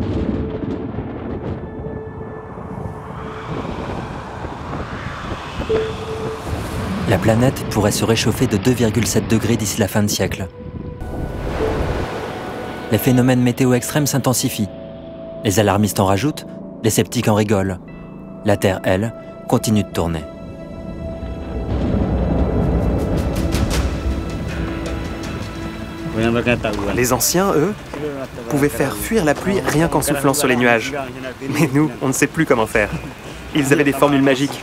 La planète pourrait se réchauffer de 2,7 degrés d'ici la fin de siècle. Les phénomènes météo extrêmes s'intensifient. Les alarmistes en rajoutent, les sceptiques en rigolent. La Terre, elle, continue de tourner. Les anciens, eux, pouvaient faire fuir la pluie rien qu'en soufflant sur les nuages. Mais nous, on ne sait plus comment faire. Ils avaient des formules magiques.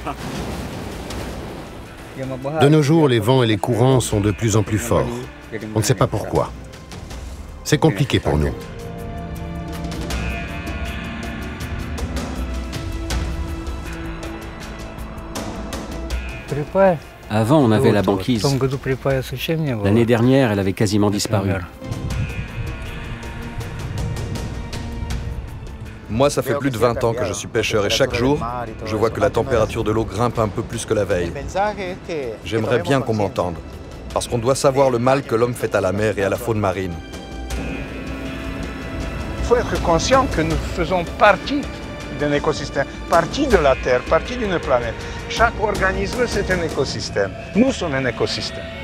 De nos jours, les vents et les courants sont de plus en plus forts. On ne sait pas pourquoi. C'est compliqué pour nous. Avant, on avait la banquise. L'année dernière, elle avait quasiment disparu. Moi, ça fait plus de 20 ans que je suis pêcheur et chaque jour, je vois que la température de l'eau grimpe un peu plus que la veille. J'aimerais bien qu'on m'entende, parce qu'on doit savoir le mal que l'homme fait à la mer et à la faune marine. Il faut être conscient que nous faisons partie d'un écosystème, partie de la Terre, partie d'une planète. Chaque organisme, c'est un écosystème. Nous sommes un écosystème.